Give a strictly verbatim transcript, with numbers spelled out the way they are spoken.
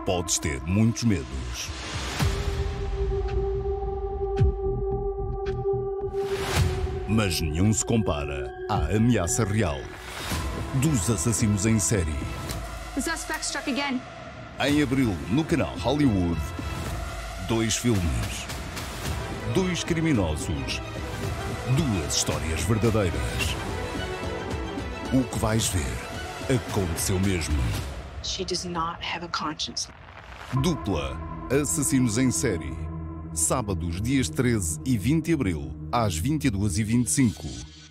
Podes ter muitos medos, mas nenhum se compara à ameaça real dos assassinos em série. The suspect struck again. Em abril, no canal Hollywood, dois filmes, dois criminosos, duas histórias verdadeiras. O que vais ver aconteceu mesmo. She does not have a conscience. Dupla Assassinos em Série. Sábados, dias treze e vinte de abril, às vinte e duas e vinte e cinco.